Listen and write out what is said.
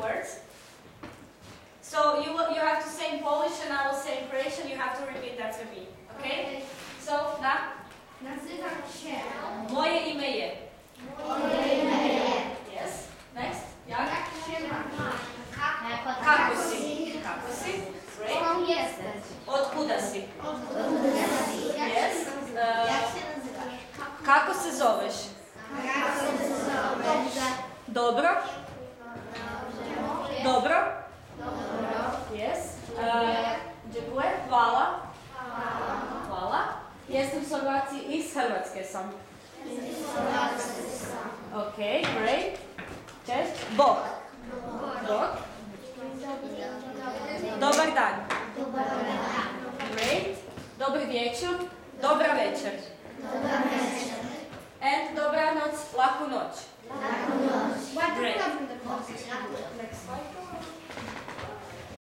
words. So you have to say in Polish and I will say in Croatian. You have to repeat that to me. Okay? So, Nazywam się. Moje ime je. Moje ime je. Yes. Next. Jak? Jak się masz? Kako si? Kako si? Great. Skąd jesteś? Otkuda si? Yes. Jak się nazywasz? Kako se zoveš? Dobrze. Dobro? Dobro? Yes. Dziękuję. Hvala. Hvala. Jestem Slovaci iz Hrvatske sam. Okay, great. Cześć. Bog. Bog. Dobar dan. Great. Dobry wieczór. Dobra večer. And dobranoc, laku noć. What do you Great. have in the closet?